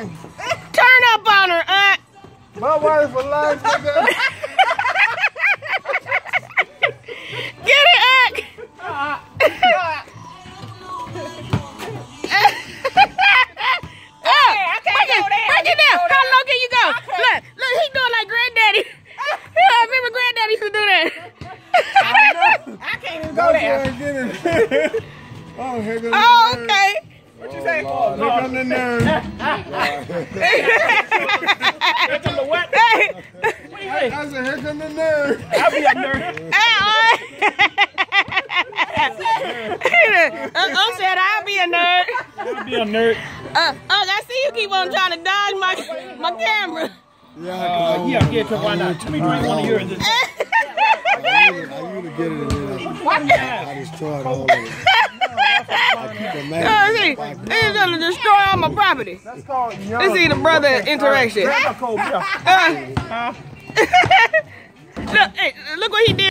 Turn up on her, My wife alive, nigga. Get it, break it down. How low can you go? Look, he doing like granddaddy. I remember granddaddy used to do that. I can't even go there. Oh, here goes the Oh, nerd. okay. What you say? Here come the nerd. Hey. I said, here come the nerd. I'll be a nerd. I said I'll be a nerd. I'll be a nerd. I see you keep on trying to dodge my camera. Yeah, why not? Let me drink one of yours. I used to get it in there. I destroyed all of it. He's gonna destroy all my property. That's called young. This is the brother interaction. Grab a cold beer. Look, hey, look what he did.